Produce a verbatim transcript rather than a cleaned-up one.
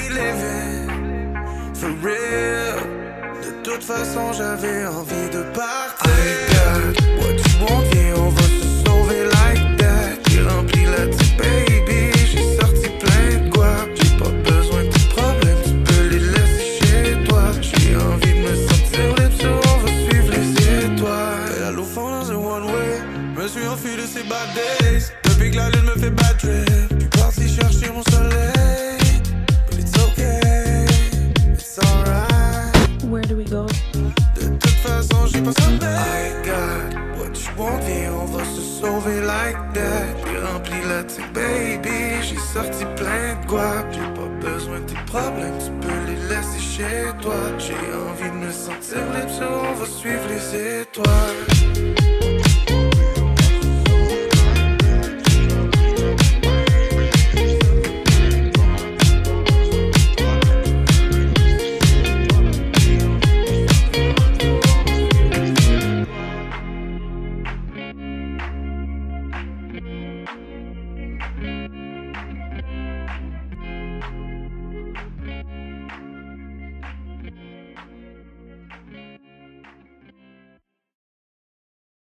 living for real. De toute façon, j'avais envie de partir. I got what you want, viens, on va se sauver like that. J'ai rempli la petite baby, j'ai sorti plein de quoi. J'ai pas besoin de tes problèmes, tu peux les laisser chez toi. J'ai envie de me sentir libre, so on va suivre les étoiles. Pédale au fond dans un one way, me suis enfui de ces bad days. Depuis que la lune me fait bad trip, j'suis parti chercher mon soleil. But it's okay, it's alright. Where do we go? De toute façon, j'ai pas sommeil. I got what you want, viens, on va se sauver like that. J'ai rempli la petite baby, j'ai sorti plein de guap. J'ai pas besoin de tes problèmes, tu peux les laisser chez toi. J'ai envie de me sentir libre, so on va suivre les étoiles.